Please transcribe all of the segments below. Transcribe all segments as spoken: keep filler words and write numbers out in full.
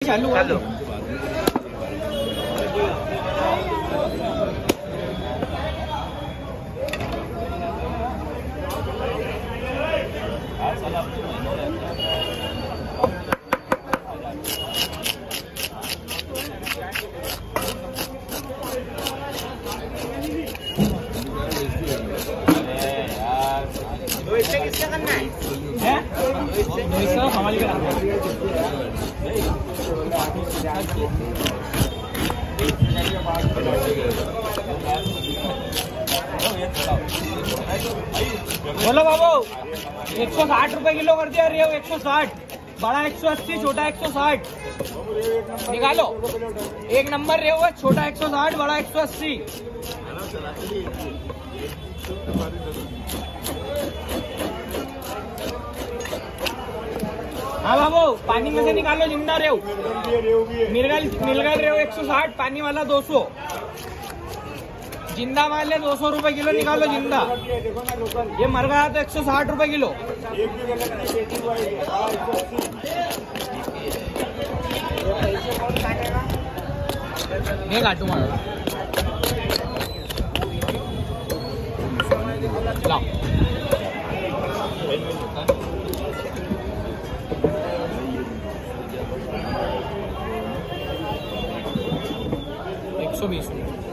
चालू चालू किसका करना है? हमारी बोलो बाबू, एक सौ साठ रुपए किलो कर दिया रेव, एक सौ साठ, बड़ा एक सौ अस्सी, छोटा एक सौ साठ। निकालो, एक नंबर रेव है, छोटा एक सौ साठ, बड़ा एक सौ अस्सी। हाँ बाबू, पानी में से निकालो जिंदा रेव। मिलगल मिलगल रेव एक सौ साठ, पानी वाला दो सौ। जिंदा वाले दो सौ रुपए किलो निकालो जिंदा। ये मर गया तो एक सौ साठ रुपए किलो। ये काटू मारो लाओ। एक सौ बीस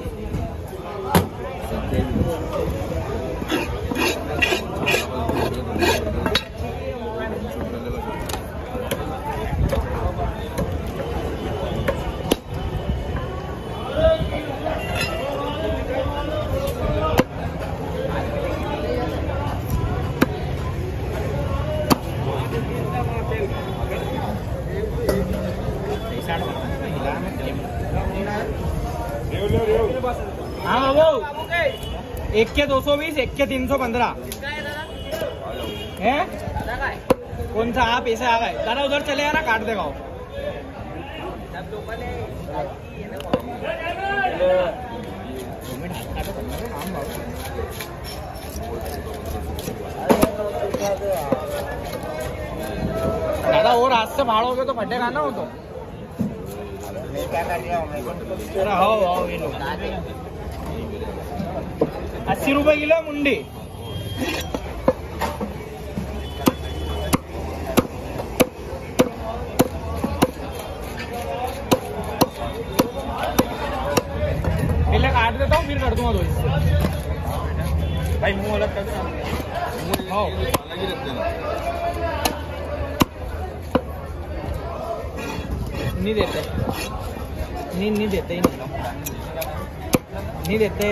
हाँ बाबू, एक के दो सौ बीस, एक के तीन सौ पंद्रह है। कौन सा आप ऐसे आ गए दादा, उधर चले ना, काट देगा। दादा और हाथ से फाड़ोगे तो फटेगा ना वो तो। अरे हो हो ये लो, अस्सी रुपए किलो मुंडी। पहले काट देता हूँ, फिर कर दूंगा दो इससे। भाई मुंह अलग कर देना, अलग ही रख देना। नहीं देते, नहीं नहीं देते ही नहीं, नहीं देते।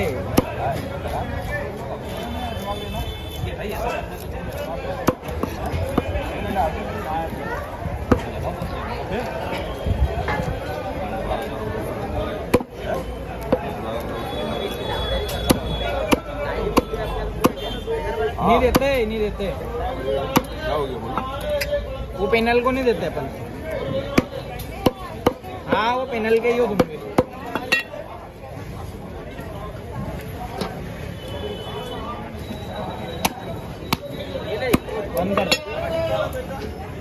नहीं देते, नहीं देते। वो पैनल को नहीं देते अपन। हाँ वो पैनल के ही हो तुम भी। बंद कर।